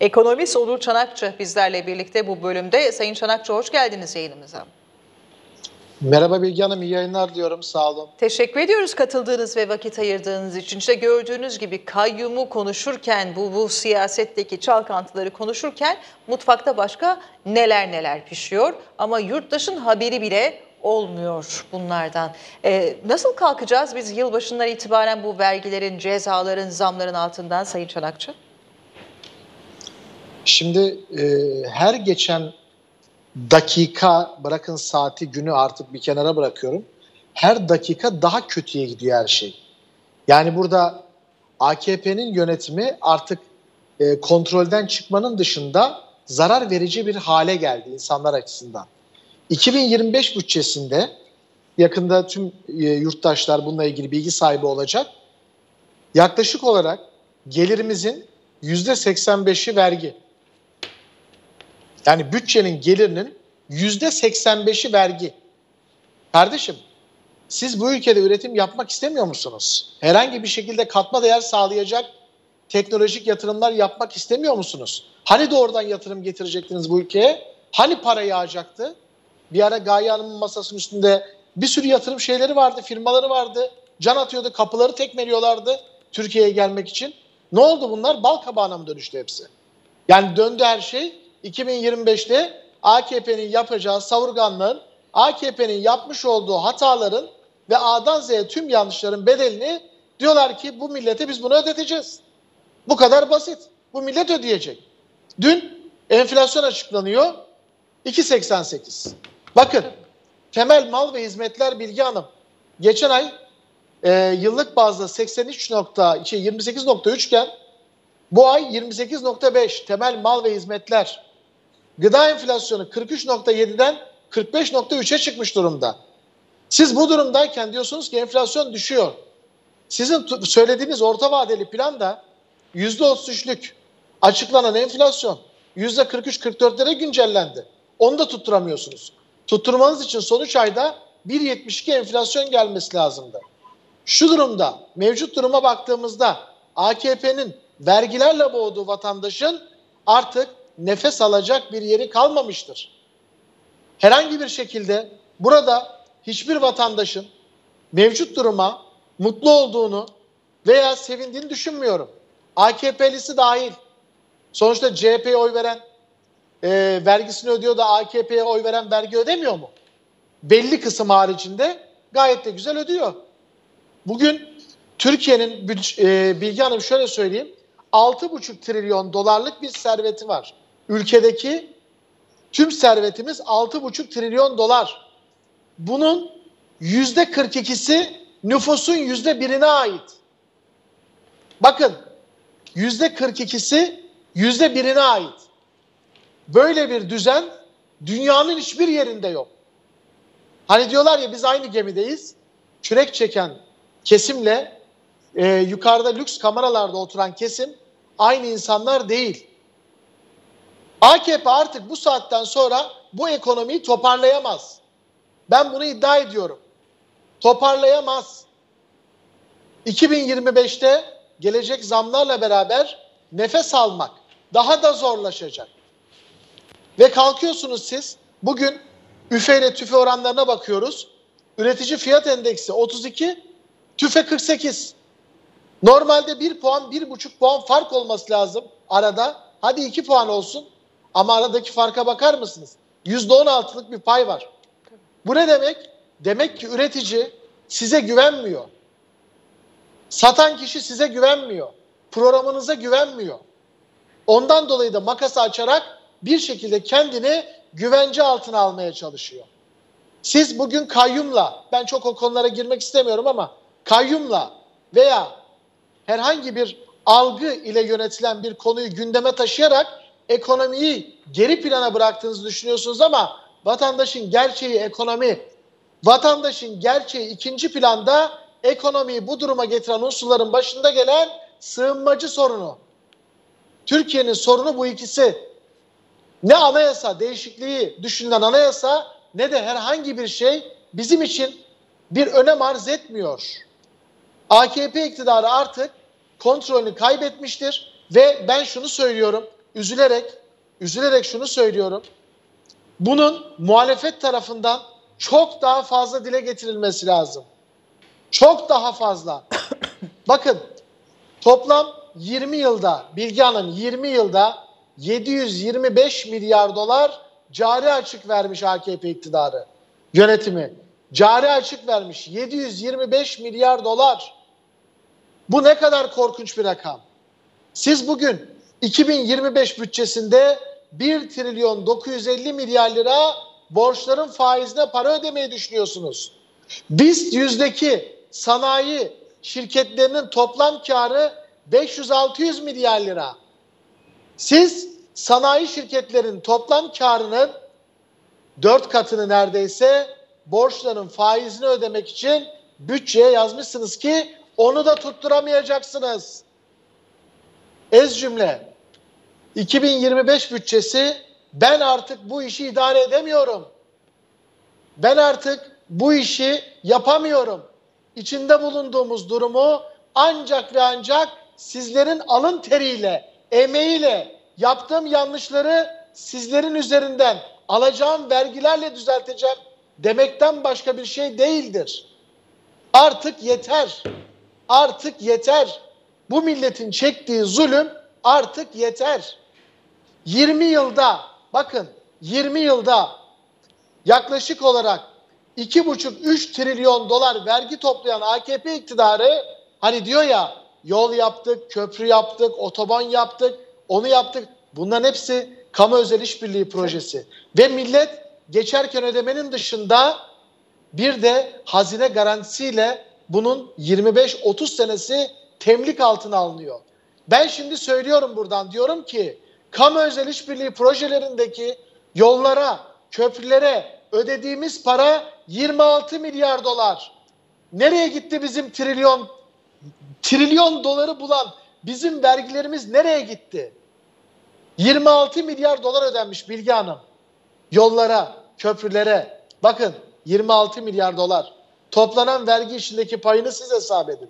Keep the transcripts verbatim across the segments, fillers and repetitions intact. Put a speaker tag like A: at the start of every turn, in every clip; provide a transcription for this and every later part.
A: Ekonomist Onur Çanakçı bizlerle birlikte bu bölümde. Sayın Çanakçı, hoş geldiniz yayınımıza.
B: Merhaba Bilge Hanım, iyi yayınlar diyorum, sağ olun.
A: Teşekkür ediyoruz katıldığınız ve vakit ayırdığınız için. İşte gördüğünüz gibi kayyumu konuşurken, bu, bu siyasetteki çalkantıları konuşurken mutfakta başka neler neler pişiyor. Ama yurttaşın haberi bile olmuyor bunlardan. Ee, nasıl kalkacağız biz yılbaşından itibaren bu vergilerin, cezaların, zamların altından Sayın Çanakçı?
B: Şimdi e, her geçen dakika, bırakın saati, günü artık bir kenara bırakıyorum. Her dakika daha kötüye gidiyor her şey. Yani burada A K P'nin yönetimi artık e, kontrolden çıkmanın dışında zarar verici bir hale geldi insanlar açısından. iki bin yirmi beş bütçesinde, yakında tüm e, yurttaşlar bununla ilgili bilgi sahibi olacak, yaklaşık olarak gelirimizin yüzde seksen beşi vergi. Yani bütçenin gelirinin yüzde seksen beşi vergi. Kardeşim, siz bu ülkede üretim yapmak istemiyor musunuz? Herhangi bir şekilde katma değer sağlayacak teknolojik yatırımlar yapmak istemiyor musunuz? Hani doğrudan yatırım getirecektiniz bu ülkeye? Hani para yağacaktı? Bir ara Gaye Hanım'ın masasının üstünde bir sürü yatırım şeyleri vardı, firmaları vardı. Can atıyordu, kapıları tekmeliyorlardı Türkiye'ye gelmek için. Ne oldu bunlar? Bal kabağına mı dönüştü hepsi? Yani döndü her şey. iki bin yirmi beşte A K P'nin yapacağı savurganlığın, A K P'nin yapmış olduğu hataların ve A'dan Z'ye tüm yanlışların bedelini diyorlar ki bu millete biz bunu ödeteceğiz. Bu kadar basit. Bu millet ödeyecek. Dün enflasyon açıklanıyor. iki virgül seksen sekiz. Bakın, temel mal ve hizmetler Bilge Hanım geçen ay e, yıllık bazda seksen üç nokta yirmi sekiz nokta üç iken bu ay yirmi sekiz nokta beş temel mal ve hizmetler. Gıda enflasyonu kırk üç nokta yedi'den kırk beş nokta üç'e çıkmış durumda. Siz bu durumdayken diyorsunuz ki enflasyon düşüyor. Sizin söylediğiniz orta vadeli planda yüzde otuz üç'lük açıklanan enflasyon yüzde kırk üç kırk dört'lere güncellendi. Onu da tutturamıyorsunuz. Tutturmanız için son üç ayda bir virgül yetmiş iki enflasyon gelmesi lazımdı. Şu durumda, mevcut duruma baktığımızda A K P'nin vergilerle boğduğu vatandaşın artık nefes alacak bir yeri kalmamıştır. Herhangi bir şekilde burada hiçbir vatandaşın mevcut duruma mutlu olduğunu veya sevindiğini düşünmüyorum. A K P'lisi dahil. Sonuçta C H P'ye oy veren e, vergisini ödüyor da A K P'ye oy veren vergi ödemiyor mu? Belli kısım haricinde gayet de güzel ödüyor. Bugün Türkiye'nin e, Bilge Hanım şöyle söyleyeyim, altı buçuk trilyon dolarlık bir serveti var. Ülkedeki tüm servetimiz altı buçuk trilyon dolar. Bunun yüzde kırk iki'si nüfusun yüzde bir'ine ait. Bakın, yüzde kırk iki'si yüzde bir'ine ait. Böyle bir düzen dünyanın hiçbir yerinde yok. Hani diyorlar ya, biz aynı gemideyiz. Kürek çeken kesimle e, yukarıda lüks kameralarda oturan kesim aynı insanlar değil. A K P artık bu saatten sonra bu ekonomiyi toparlayamaz. Ben bunu iddia ediyorum. Toparlayamaz. iki bin yirmi beş'te gelecek zamlarla beraber nefes almak daha da zorlaşacak. Ve kalkıyorsunuz siz, bugün üfe ile tüfe oranlarına bakıyoruz. Üretici fiyat endeksi otuz iki, tüfe kırk sekiz. Normalde bir puan, bir buçuk puan fark olması lazım arada. Hadi iki puan olsun. Ama aradaki farka bakar mısınız? yüzde on altı'lık bir pay var. Bu ne demek? Demek ki üretici size güvenmiyor. Satan kişi size güvenmiyor. Programınıza güvenmiyor. Ondan dolayı da makası açarak bir şekilde kendini güvence altına almaya çalışıyor. Siz bugün kayyumla, ben çok o konulara girmek istemiyorum ama kayyumla veya herhangi bir algı ile yönetilen bir konuyu gündeme taşıyarak ekonomiyi geri plana bıraktığınızı düşünüyorsunuz ama vatandaşın gerçeği ekonomi. Vatandaşın gerçeği ikinci planda, ekonomiyi bu duruma getiren unsurların başında gelen sığınmacı sorunu. Türkiye'nin sorunu bu ikisi. Ne anayasa değişikliği düşünülen anayasa ne de herhangi bir şey bizim için bir önem arz etmiyor. A K P iktidarı artık kontrolünü kaybetmiştir ve ben şunu söylüyorum. üzülerek, üzülerek şunu söylüyorum. Bunun muhalefet tarafından çok daha fazla dile getirilmesi lazım. Çok daha fazla. Bakın, toplam yirmi yılda, Bilge Hanım yirmi yılda yedi yüz yirmi beş milyar dolar cari açık vermiş A K P iktidarı, yönetimi. Cari açık vermiş yedi yüz yirmi beş milyar dolar. Bu ne kadar korkunç bir rakam. Siz bugün iki bin yirmi beş bütçesinde bir trilyon dokuz yüz elli milyar lira borçların faizine para ödemeyi düşünüyorsunuz. BIST yüzdeki sanayi şirketlerinin toplam karı beş yüz altı yüz milyar lira. Siz sanayi şirketlerinin toplam karının dört katını neredeyse borçların faizini ödemek için bütçeye yazmışsınız ki onu da tutturamayacaksınız. Ez cümle, iki bin yirmi beş bütçesi, ben artık bu işi idare edemiyorum. Ben artık bu işi yapamıyorum. İçinde bulunduğumuz durumu ancak ve ancak sizlerin alın teriyle, emeğiyle yaptığım yanlışları sizlerin üzerinden alacağım vergilerle düzelteceğim demekten başka bir şey değildir. Artık yeter. Artık yeter. Bu milletin çektiği zulüm artık yeter. yirmi yılda, bakın yirmi yılda yaklaşık olarak iki buçuk üç trilyon dolar vergi toplayan A K P iktidarı, hani diyor ya, yol yaptık, köprü yaptık, otoban yaptık, onu yaptık. Bunların hepsi kamu özel işbirliği projesi. Ve millet geçerken ödemenin dışında bir de hazine garantisiyle bunun yirmi beş otuz senesi temlik altına alınıyor. Ben şimdi söylüyorum buradan, diyorum ki kamu özel işbirliği projelerindeki yollara, köprülere ödediğimiz para yirmi altı milyar dolar. Nereye gitti bizim trilyon trilyon doları bulan bizim vergilerimiz, nereye gitti? yirmi altı milyar dolar ödenmiş Bilge Hanım. Yollara, köprülere. Bakın, yirmi altı milyar dolar. Toplanan vergi içindeki payını siz hesap edin.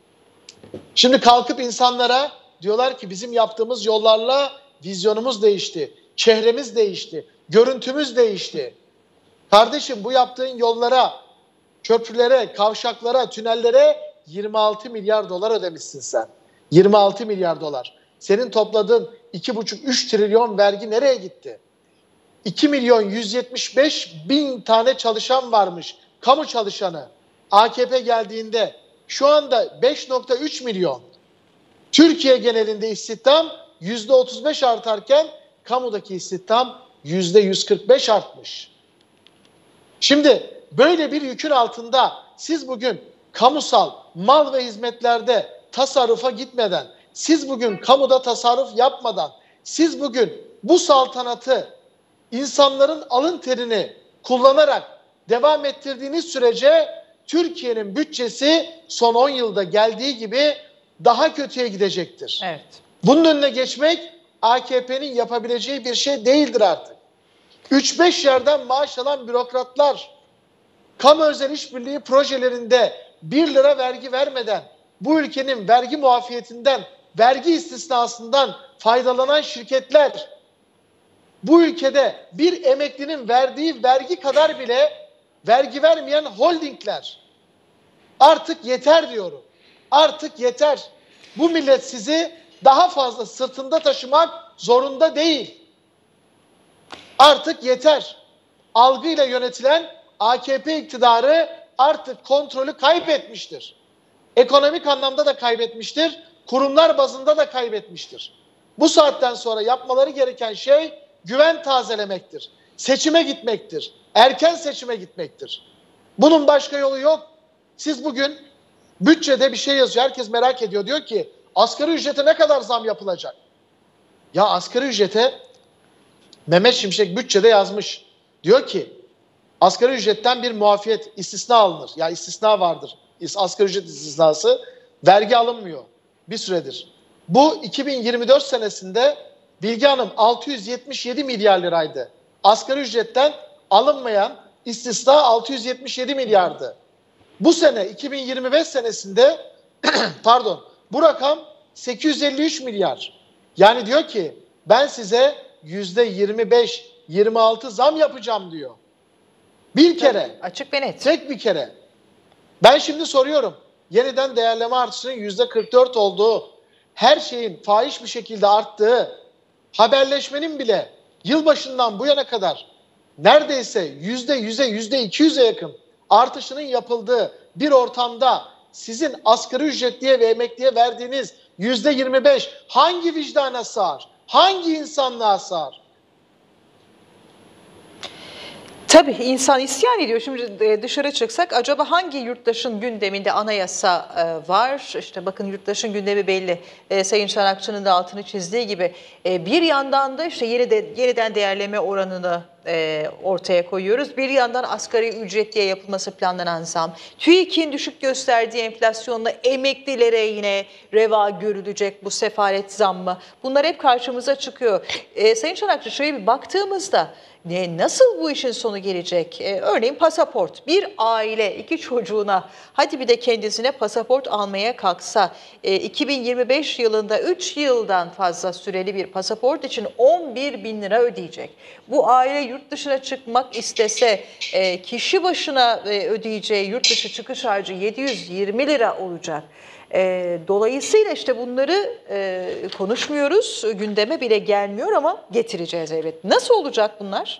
B: Şimdi kalkıp insanlara diyorlar ki bizim yaptığımız yollarla vizyonumuz değişti. Çehremiz değişti. Görüntümüz değişti. Kardeşim, bu yaptığın yollara, köprülere, kavşaklara, tünellere yirmi altı milyar dolar ödemişsin sen. yirmi altı milyar dolar. Senin topladığın iki buçuk üç trilyon vergi nereye gitti? iki milyon yüz yetmiş beş bin tane çalışan varmış. Kamu çalışanı. A K P geldiğinde şu anda beş nokta üç milyon. Türkiye genelinde istihdam yüzde otuz beş artarken kamudaki istihdam yüzde yüz kırk beş artmış. Şimdi böyle bir yükün altında siz bugün kamusal mal ve hizmetlerde tasarrufa gitmeden, siz bugün kamuda tasarruf yapmadan, siz bugün bu saltanatı insanların alın terini kullanarak devam ettirdiğiniz sürece Türkiye'nin bütçesi son on yılda geldiği gibi daha kötüye gidecektir.
A: Evet.
B: Bunun önüne geçmek A K P'nin yapabileceği bir şey değildir artık. üç beş yerden maaş alan bürokratlar, kamu özel işbirliği projelerinde bir lira vergi vermeden, bu ülkenin vergi muafiyetinden, vergi istisnasından faydalanan şirketler, bu ülkede bir emeklinin verdiği vergi kadar bile vergi vermeyen holdingler. Artık yeter diyorum. Artık yeter. Bu millet sizi daha fazla sırtında taşımak zorunda değil. Artık yeter. Algıyla yönetilen A K P iktidarı artık kontrolü kaybetmiştir. Ekonomik anlamda da kaybetmiştir. Kurumlar bazında da kaybetmiştir. Bu saatten sonra yapmaları gereken şey güven tazelemektir. Seçime gitmektir. Erken seçime gitmektir. Bunun başka yolu yok. Siz bugün bütçede bir şey yazıyor. Herkes merak ediyor. Diyor ki asgari ücrete ne kadar zam yapılacak? Ya asgari ücrete Mehmet Şimşek bütçede yazmış. Diyor ki asgari ücretten bir muafiyet, istisna alınır. Ya istisna vardır. Asgari ücret istisnası, vergi alınmıyor bir süredir. Bu iki bin yirmi dört senesinde Bilge Hanım altı yüz yetmiş yedi milyar liraydı. Asgari ücretten alınmayan istisna altı yüz yetmiş yedi milyardı. Bu sene iki bin yirmi beş senesinde pardon bu rakam sekiz yüz elli üç milyar. Yani diyor ki ben size yüzde yirmi beş, yirmi altı zam yapacağım diyor. Bir kere.
A: Açık ve net.
B: Tek bir kere. Ben şimdi soruyorum. Yeniden değerleme artışının yüzde kırk dört olduğu, her şeyin fahiş bir şekilde arttığı, haberleşmenin bile yılbaşından bu yana kadar neredeyse yüzde yüze, yüzde iki yüze yakın artışının yapıldığı bir ortamda sizin asgari ücretliye ve emekliye verdiğiniz yüzde yirmi beş hangi vicdana sığar? Hangi insanlığa sığar?
A: Tabii insan isyan ediyor. Şimdi dışarı çıksak acaba hangi yurttaşın gündeminde anayasa var? İşte bakın yurttaşın gündemi belli. E, Sayın Çanakçı'nın da altını çizdiği gibi e, bir yandan da işte yeni de, yeniden değerleme oranını e, ortaya koyuyoruz. Bir yandan asgari ücretliye yapılması planlanan zam. TÜİK'in düşük gösterdiği enflasyonla emeklilere yine reva görülecek bu sefalet zammı. Bunlar hep karşımıza çıkıyor. E, Sayın Çanakçı şöyle bir baktığımızda Ne, nasıl bu işin sonu gelecek? Ee, örneğin pasaport. Bir aile iki çocuğuna hadi bir de kendisine pasaport almaya kalksa e, iki bin yirmi beş yılında üç yıldan fazla süreli bir pasaport için on bir bin lira ödeyecek. Bu aile yurt dışına çıkmak istese e, kişi başına e, ödeyeceği yurt dışı çıkış harcı yedi yüz yirmi lira olacak. E, dolayısıyla işte bunları e, konuşmuyoruz, gündeme bile gelmiyor ama getireceğiz elbet. Nasıl olacak bunlar?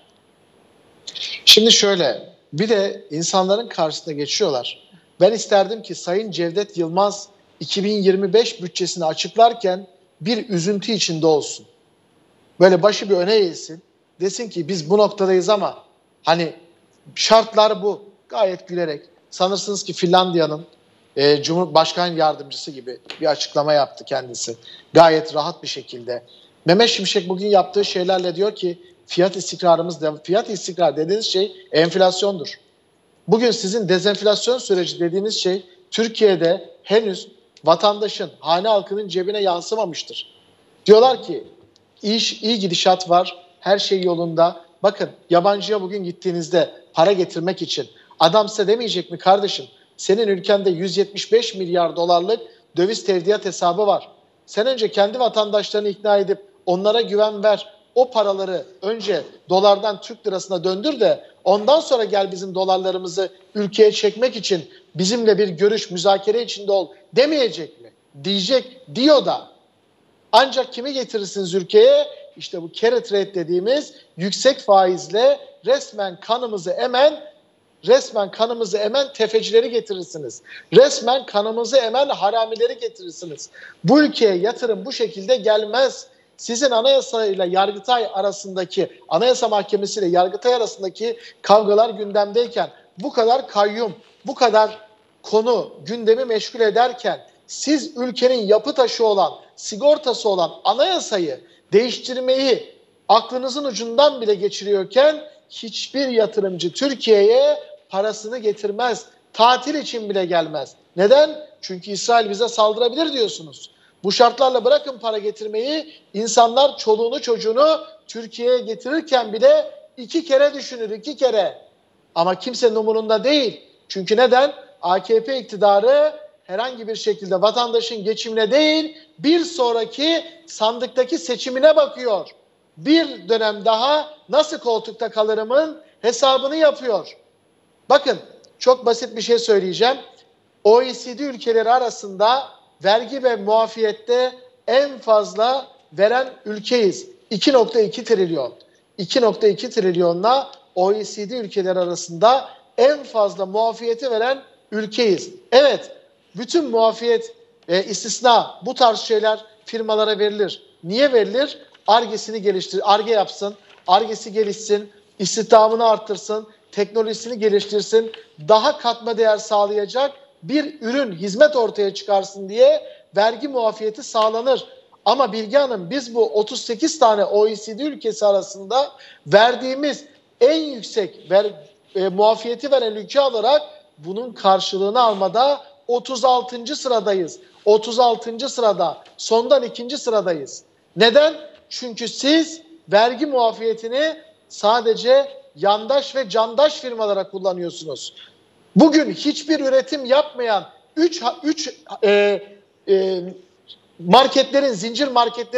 B: Şimdi şöyle, bir de insanların karşısına geçiyorlar. Ben isterdim ki Sayın Cevdet Yılmaz iki bin yirmi beş bütçesini açıklarken bir üzüntü içinde olsun. Böyle başı bir öne eğilsin, desin ki biz bu noktadayız ama hani şartlar bu. Gayet gülerek, sanırsınız ki Finlandiya'nın E, Cumhurbaşkan Yardımcısı gibi bir açıklama yaptı kendisi. Gayet rahat bir şekilde. Mehmet Şimşek bugün yaptığı şeylerle diyor ki fiyat istikrarımız, fiyat istikrar dediğiniz şey enflasyondur. Bugün sizin dezenflasyon süreci dediğiniz şey Türkiye'de henüz vatandaşın, hane halkının cebine yansımamıştır. Diyorlar ki iş, iyi gidişat var, her şey yolunda. Bakın yabancıya bugün gittiğinizde para getirmek için adam size demeyecek mi kardeşim? Senin ülkende yüz yetmiş beş milyar dolarlık döviz tevdiat hesabı var. Sen önce kendi vatandaşlarını ikna edip onlara güven ver. O paraları önce dolardan Türk lirasına döndür de ondan sonra gel bizim dolarlarımızı ülkeye çekmek için bizimle bir görüş, müzakere içinde ol demeyecek mi? Diyecek, diyor da. Ancak kimi getirirsiniz ülkeye? İşte bu carry trade dediğimiz yüksek faizle resmen kanımızı emen Resmen kanımızı emen tefecileri getirirsiniz. Resmen kanımızı emen haramileri getirirsiniz. Bu ülkeye yatırım bu şekilde gelmez. Sizin anayasa ile Yargıtay arasındaki, Anayasa Mahkemesi ile Yargıtay arasındaki kavgalar gündemdeyken, bu kadar kayyum, bu kadar konu gündemi meşgul ederken, siz ülkenin yapı taşı olan, sigortası olan anayasayı değiştirmeyi aklınızın ucundan bile geçiriyorken, hiçbir yatırımcı Türkiye'ye parasını getirmez. Tatil için bile gelmez. Neden? Çünkü İsrail bize saldırabilir diyorsunuz. Bu şartlarla bırakın para getirmeyi, insanlar çoluğunu çocuğunu Türkiye'ye getirirken bile iki kere düşünür, iki kere. Ama kimsenin umurunda değil. Çünkü neden? A K P iktidarı herhangi bir şekilde vatandaşın geçimine değil, bir sonraki sandıktaki seçimine bakıyor. Bir dönem daha nasıl koltukta kalırımın hesabını yapıyor. Bakın çok basit bir şey söyleyeceğim. O E C D ülkeleri arasında vergi ve muafiyette en fazla veren ülkeyiz. iki nokta iki trilyon. iki nokta iki trilyonla O E C D ülkeleri arasında en fazla muafiyeti veren ülkeyiz. Evet, bütün muafiyet e, istisna bu tarz şeyler firmalara verilir. Niye verilir? Ar-Ge'sini geliştir, Ar-Ge yapsın, Ar-Ge'si gelişsin, istihdamını arttırsın, teknolojisini geliştirsin, daha katma değer sağlayacak bir ürün, hizmet ortaya çıkarsın diye vergi muafiyeti sağlanır. Ama Bilge Hanım, biz bu otuz sekiz tane O E C D ülkesi arasında verdiğimiz en yüksek ver, e, muafiyeti veren ülke olarak bunun karşılığını almada otuz altıncı sıradayız. otuz altıncı sırada, sondan ikinci sıradayız. Neden? Çünkü siz vergi muafiyetini sadece yandaş ve candaş firmalara kullanıyorsunuz. Bugün hiçbir üretim yapmayan üç üç e, e, marketlerin, zincir marketlerin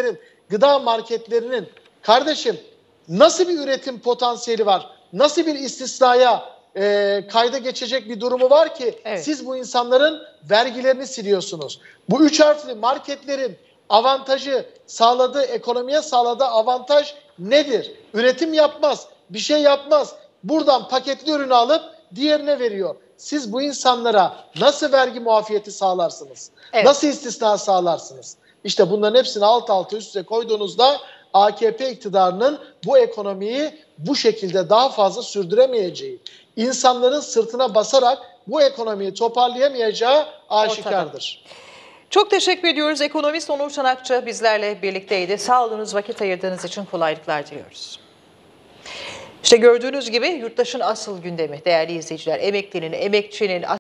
B: gıda marketlerinin kardeşim nasıl bir üretim potansiyeli var? Nasıl bir istisnaya e, kayda geçecek bir durumu var ki
A: Evet.
B: siz bu insanların vergilerini siliyorsunuz? Bu üç harfli marketlerin avantajı, sağladığı, ekonomiye sağladığı avantaj nedir? Üretim yapmaz, bir şey yapmaz. Buradan paketli ürünü alıp diğerine veriyor. Siz bu insanlara nasıl vergi muafiyeti sağlarsınız?
A: Evet.
B: Nasıl istisna sağlarsınız? İşte bunların hepsini alt alta üst üste koyduğunuzda A K P iktidarının bu ekonomiyi bu şekilde daha fazla sürdüremeyeceği, insanların sırtına basarak bu ekonomiyi toparlayamayacağı aşikardır.
A: Çok teşekkür ediyoruz. Ekonomist Onur Çanakçı bizlerle birlikteydi. Sağ olunuz, vakit ayırdığınız için kolaylıklar diliyoruz. İşte gördüğünüz gibi yurttaşın asıl gündemi değerli izleyiciler. Emeklinin, emekçinin,